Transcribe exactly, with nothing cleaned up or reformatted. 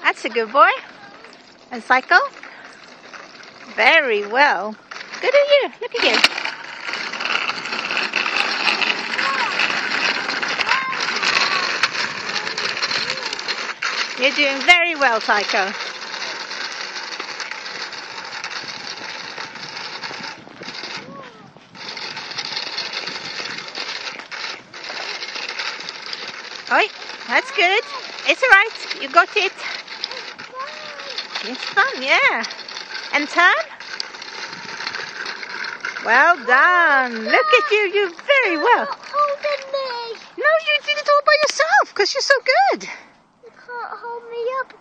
That's a good boy. And Psycho? Very well. Good at you. Look at you. You're doing very well, Psycho. Oi, that's good. It's alright. You got it. It's fun, yeah. And turn. Well done. Look at you. You very well. Holding me. No, you did it all by yourself because you're so good. You can't hold me up.